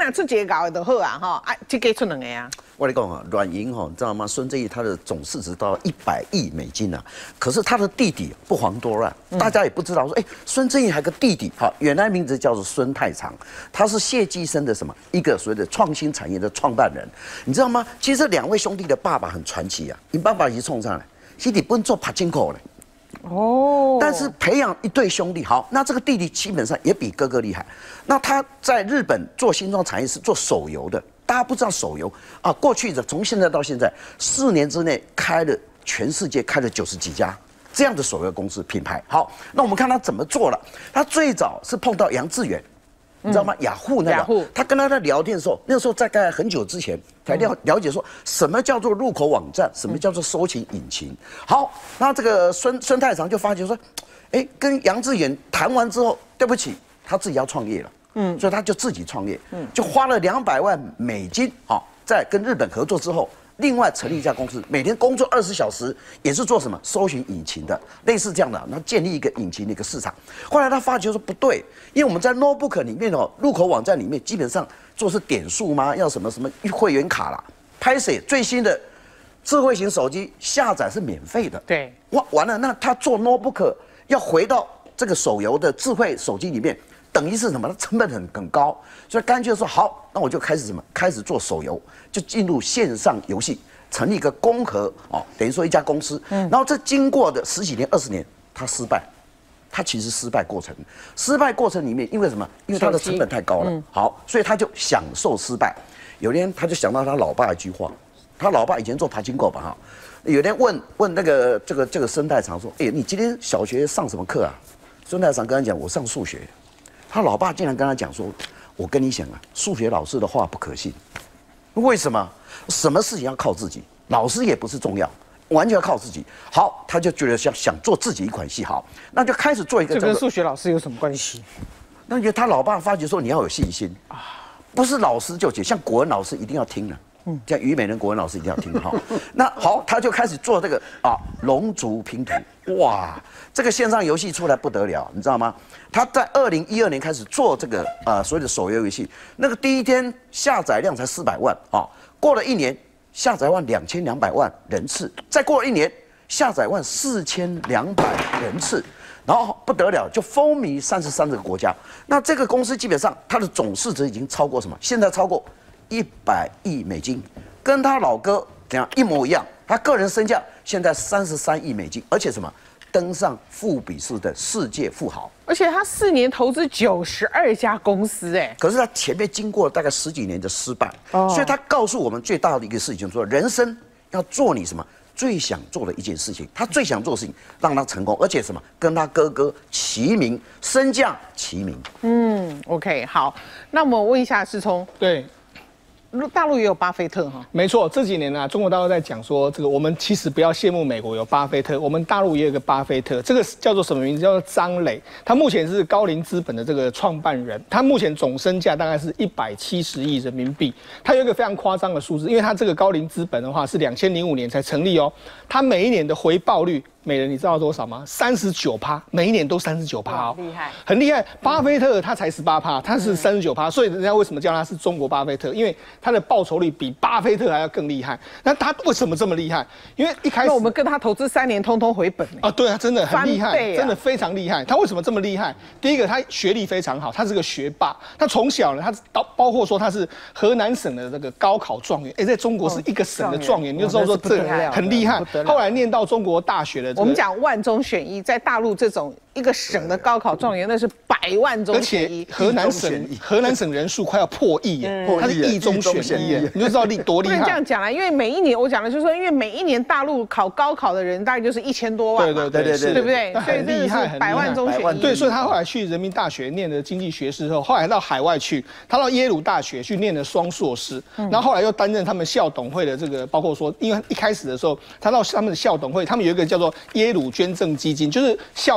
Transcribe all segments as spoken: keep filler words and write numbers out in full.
若出一个搞就好啊，吼，啊，这个出两个啊。 我跟你讲啊，软银哈，你知道吗？孙正义他的总市值到一百亿美金啊，可是他的弟弟不遑多让，大家也不知道说，哎、欸，孙正义还有个弟弟，哈，原来名字叫做孙太长，他是谢济生的什么一个所谓的创新产业的创办人，你知道吗？其实这两位兄弟的爸爸很传奇啊，你爸爸是冲上来，是日本做帕金口的。哦，但是培养一对兄弟，好，那这个弟弟基本上也比哥哥厉害。那他在日本做新创产业是做手游的，大家不知道手游啊，过去的从现在到现在四年之内开了全世界开了九十几家这样的手游公司品牌。好，那我们看他怎么做了。他最早是碰到杨致远。你知道吗？雅虎那个，他跟他在聊天的时候，那个时候大概很久之前才了了解说什么叫做入口网站，什么叫做搜寻引擎。好，那这个孙孙太长就发觉说，哎，跟杨致远谈完之后，对不起，他自己要创业了，嗯，所以他就自己创业，嗯，就花了两百万美金，好，在跟日本合作之后。另外成立一家公司，每天工作二十小时，也是做什么搜寻引擎的，类似这样的，然后建立一个引擎的一个市场。后来他发觉说不对，因为我们在 notebook 里面哦，入口网站里面基本上做是点数吗？要什么什么会员卡啦，拍摄最新的智慧型手机下载是免费的。 对， 哇，完了，那他做 notebook 要回到这个手游的智慧手机里面。等于是什么？它成本很很高，所以干脆说好，那我就开始什么？开始做手游，就进入线上游戏，成立一个公合哦，等于说一家公司。嗯，然后这经过的十几年、二十年，它失败，它其实失败过程，失败过程里面，因为什么？因为它的成本太高了。嗯、好，所以他就享受失败。有一天他就想到他老爸一句话，他老爸以前做爬金狗吧哈，有天问问那个这个这个孙太长说：“哎、欸，你今天小学上什么课啊？”孙太长跟他讲：“我上数学。”他老爸竟然跟他讲说：“我跟你讲啊，数学老师的话不可信。为什么？什么事情要靠自己？老师也不是重要，完全要靠自己。好，他就觉得想想做自己一款戏，好，那就开始做一个。 这跟数学老师有什么关系？ 那就他老爸发觉说你要有信心啊，不是老师就解，像国文老师一定要听了。”嗯，像虞美人国文老师一定要听哈。那好，他就开始做这个啊龙族拼图，哇，这个线上游戏出来不得了，你知道吗？他在二零一二年开始做这个呃所谓的手游游戏，那个第一天下载量才四百万啊，过了一年下载万两千两百万人次，再过了一年下载万四千两百人次。然后不得了，就风靡三十三个国家。那这个公司基本上它的总市值已经超过什么？现在超过一百亿美金，跟他老哥怎样一模一样。他个人身价现在三十三亿美金，而且什么登上富比士的世界富豪。 而且他四年投资九十二家公司，哎， 可是他前面经过大概十几年的失败，哦、所以他告诉我们最大的一个事情，说人生要做你什么？最想做的一件事情，他最想做的事情让他成功，而且什么跟他哥哥齐名，身价齐名。 嗯 ，OK， 好，那我们问一下世聪， 对， 大陆也有巴菲特哈， 没错，这几年呢、啊，中国大陆在讲说，这个我们其实不要羡慕美国有巴菲特，我们大陆也有个巴菲特，这个叫做什么名字？叫做张磊，他目前是高瓴资本的这个创办人，他目前总身价大概是一百七十亿人民币。他有一个非常夸张的数字，因为他这个高瓴资本的话是两千零五年才成立哦，他每一年的回报率。每人你知道多少吗？三十九趴，每一年都三十九趴哦， 厉害， 很厉害。巴菲特他才十八趴，他是三十九趴，所以人家为什么叫他是中国巴菲特？因为他的报酬率比巴菲特还要更厉害。那他为什么这么厉害？因为一开始我们跟他投资三年，通通回本啊，对啊，真的很厉害， 啊、 真的非常厉害。他为什么这么厉害？第一个，他学历非常好，他是个学霸。他从小呢，他包包括说他是河南省的这个高考状元，哎，在中国是一个省的状元，你就知道说这很厉害。后来念到中国大学的、这个， 我们讲万中选一，在大陆这种一个省的高考状元，那是百万中选一。 而且河南省河南省人数快要破亿耶，他是亿中选一耶，你就知道厉多厉害。 不能这样讲啦，因为每一年我讲的就是说，因为每一年大陆考高考的人大概就是一千多万嘛， 对对对对， 对不对？ 所以厉害，百万中选一。 对，所以他后来去人民大学念的经济学士后，后来到海外去，他到耶鲁大学去念了双硕士，然后后来又担任他们校董会的这个，包括说，因为一开始的时候，他到他们的校董会，他们有一个叫做耶鲁捐赠基金，就是校友捐赠。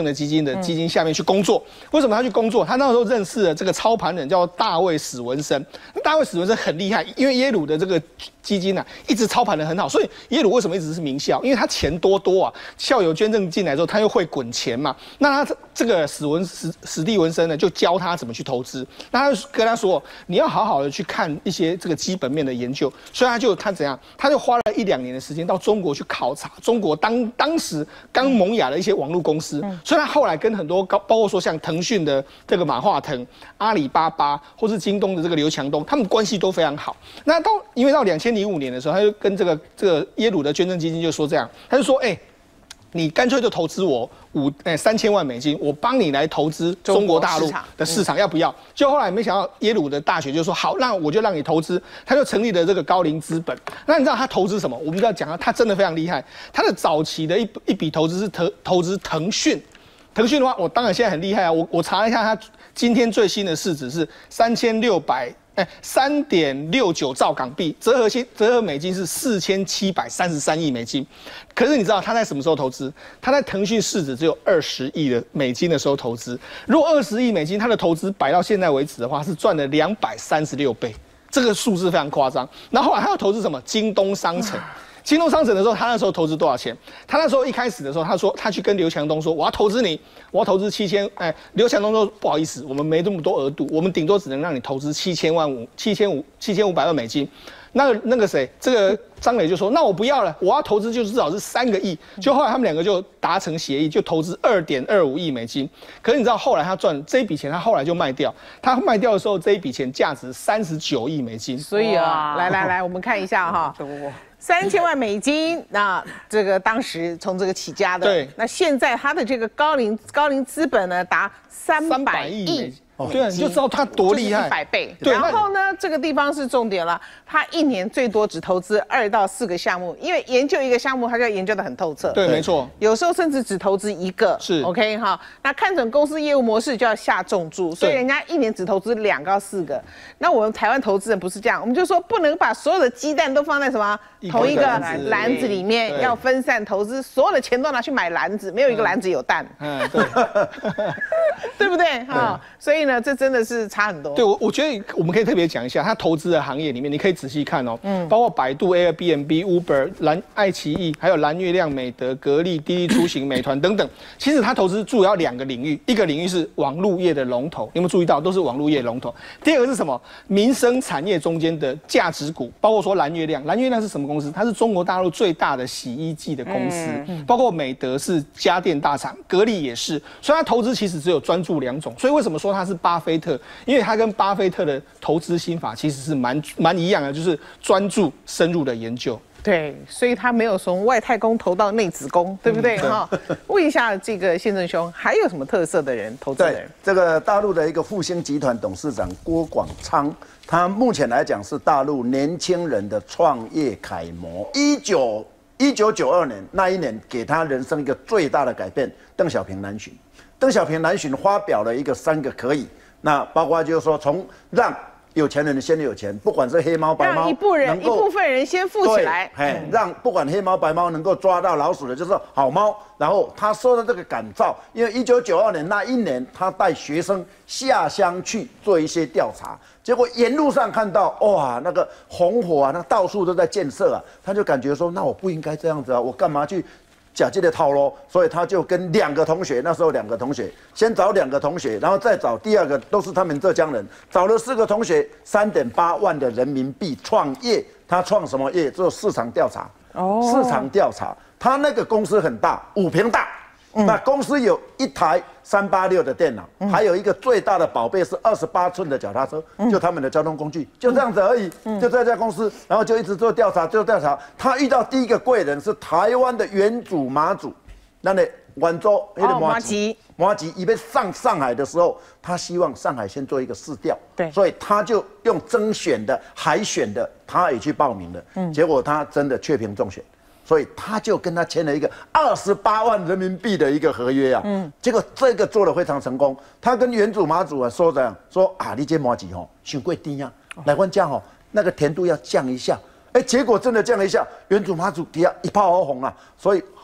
正的基金的基金下面去工作。为什么他去工作？他那时候认识了这个操盘人叫大卫史文森。大卫史文森很厉害，因为耶鲁的这个基金啊一直操盘得很好，所以耶鲁为什么一直是名校？因为他钱多多啊，校友捐赠进来之后，他又会滚钱嘛。那他这个史文史史蒂文森呢，就教他怎么去投资。那他就跟他说，你要好好的去看一些这个基本面的研究。所以他就他怎样，他就花了一两年的时间到中国去考察中国当当时刚萌芽的一些网络公司。嗯、所以他后来跟很多高，包括说像腾讯的这个马化腾、阿里巴巴，或是京东的这个刘强东，他们关系都非常好。那到因为到两千零五年的时候，他就跟这个这个耶鲁的捐赠基金就说这样，他就说，哎、欸。你干脆就投资我五哎三千万美金，我帮你来投资中国大陆的市场，要不要？就后来没想到耶鲁的大学就说好，那我就让你投资，他就成立了这个高瓴资本。那你知道他投资什么？我们就要讲啊，他真的非常厉害。他的早期的一一笔投资是投投资腾讯，腾讯的话，我当然现在很厉害啊，我我查了一下，他今天最新的市值是三千六百。哎，三点六九兆港币，折合新折合美金是四千七百三十三亿美金。可是你知道他在什么时候投资？他在腾讯市值只有二十亿的美金的时候投资。如果二十亿美金，他的投资摆到现在为止的话，是赚了两百三十六倍，这个数字非常夸张。然后后来他要投资什么？京东商城。京东商城的时候，他那时候投资多少钱？他那时候一开始的时候，他说他去跟刘强东说，我要投资你，我要投资七千。哎，刘强东说不好意思，我们没这么多额度，我们顶多只能让你投资七千万五、七千五、七千五百万美金。那个那个谁，这个张磊就说，那我不要了，我要投资就至少是三个亿。就后来他们两个就达成协议，就投资二点二五亿美金。可是你知道后来他赚这一笔钱，他后来就卖掉。他卖掉的时候，这一笔钱价值三十九亿美金。 所以啊，来来来，我们看一下哈。三千万美金，那这个当时从这个起家的， 对， 那现在他的这个高瓴高瓴资本呢达三百亿。 对啊，你就知道他多厉害， 一百倍。 对， 然后呢，这个地方是重点了，他一年最多只投资二到四个项目，因为研究一个项目，他就要研究得很透彻。 对，没错。 有时候甚至只投资一个， 是 OK 哈。那看准公司业务模式就要下重注，所以人家一年只投资两到四个。那我们台湾投资人不是这样，我们就说不能把所有的鸡蛋都放在什么同一个篮子里面，要分散投资，所有的钱都拿去买篮子，没有一个篮子有蛋。 嗯，对， 对不对？哈，所以呢，这真的是。差很多。 对，我我觉得我们可以特别讲一下，他投资的行业里面，你可以仔细看哦，嗯，包括百度、Airbnb、Uber、蓝爱奇艺，还有蓝月亮、美德、格力、滴滴出行、美团等等。其实他投资主要两个领域，一个领域是网络业的龙头，你有没有注意到，都是网络业龙头。第二个是什么？民生产业中间的价值股，包括说蓝月亮，蓝月亮是什么公司？它是中国大陆最大的洗衣剂的公司，嗯、包括美德是家电大厂，格力也是。所以他投资其实只有专注两种。所以为什么说他是巴菲特？因为他跟巴菲特的投资心法其实是蛮蛮一样的，就是专注深入的研究。 对，所以他没有从外太空投到内子宫，对不对？哈、嗯，问一下这个宪政兄，还有什么特色的人投资人？ 对，这个大陆的一个复兴集团董事长郭广昌，他目前来讲是大陆年轻人的创业楷模。一九一九九二年那一年，给他人生一个最大的改变，邓小平南巡。邓小平南巡发表了一个三个可以。那包括就是说，从让有钱人先有钱，不管是黑猫白猫， 让一部人一部分人先富起来， 哎，让不管黑猫白猫能够抓到老鼠的，就是好猫。然后他说的这个感召，因为一九九二年那一年，他带学生下乡去做一些调查，结果沿路上看到哇，那个红火啊，那到处都在建设啊，他就感觉说，那我不应该这样子啊，我干嘛去？假借的套路，所以他就跟两个同学，那时候两个同学，先找两个同学，然后再找第二个，都是他们浙江人，找了四个同学，三点八万的人民币创业。他创什么业？做市场调查。哦，市场调查，他那个公司很大，五坪大。嗯、那公司有一台三八六的电脑，嗯、还有一个最大的宝贝是二十八寸的脚踏车，嗯、就他们的交通工具，就这样子而已。嗯、就这家公司，然后就一直做调查，做调查。他遇到第一个贵人是台湾的原主马祖，那里广州那个马吉，马吉一边上上海的时候，他希望上海先做一个市调，对，所以他就用征选的、海选的，他也去报名了。嗯，结果他真的确评中选。所以他就跟他签了一个二十八万人民币的一个合约啊，嗯，结果这个做得非常成功。他跟原主马祖啊说这样说啊，你这麻糬吼，太过甜啊，来阮家吼，那个甜度要降一下。哎，结果真的降了一下，原主马祖底下一炮而红啊，所以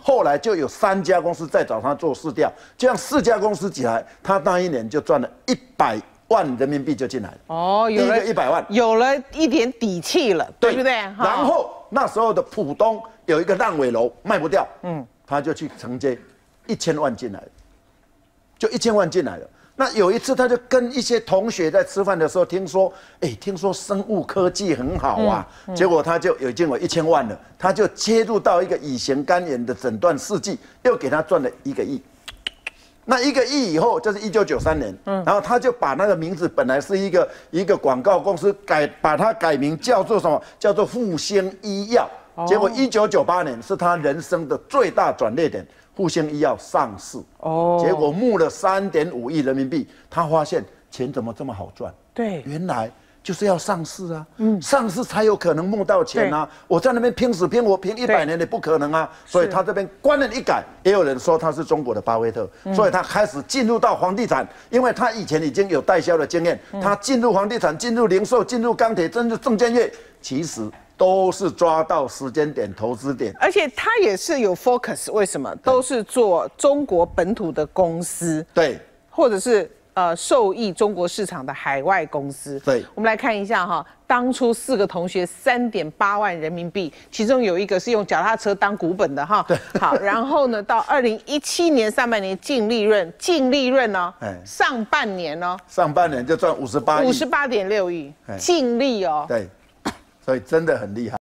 后来就有三家公司在找他做市调，这样四家公司起来，他那一年就赚了一百万人民币就进来了。 哦，有了一百万， 有了一点底气了，对不对？ 然后那时候的浦东有一个烂尾楼卖不掉，嗯，他就去承接一千万进来了，就一千万进来了。那有一次，他就跟一些同学在吃饭的时候，听说，哎，听说生物科技很好啊，嗯嗯、结果他就已经有一千万了，他就切入到一个乙型肝炎的诊断试剂，又给他赚了一个亿。那一个亿以后，就是一九九三年，嗯，然后他就把那个名字本来是一个一个广告公司改，把它改名叫做什么？叫做复兴医药。哦、结果一九九八年是他人生的最大转捩点。复兴医药上市，哦，结果募了三点五亿人民币，他发现钱怎么这么好赚？ 对， 原来就是要上市啊，嗯，上市才有可能募到钱啊。我在那边拼死拼活拼一百年也不可能啊，所以他这边观念一改，也有人说他是中国的巴菲特，嗯、所以他开始进入到房地产，因为他以前已经有代销的经验，嗯、他进入房地产、进入零售、进入钢铁、进入证券业，其实。都是抓到时间点、投资点， 而且他也是有 focus， 为什么？都是做中国本土的公司， 对， 或者是呃受益中国市场的海外公司。 对， 我们来看一下哈，当初四个同学三点八万人民币，其中有一个是用脚踏车当股本的哈。对，好，然后呢，到二零一七年上半年净利润，净利润呢、哦，上半年呢、哦， 上半年就赚五十八亿， 五十八点六亿，净利哦， 对。所以真的很厉害。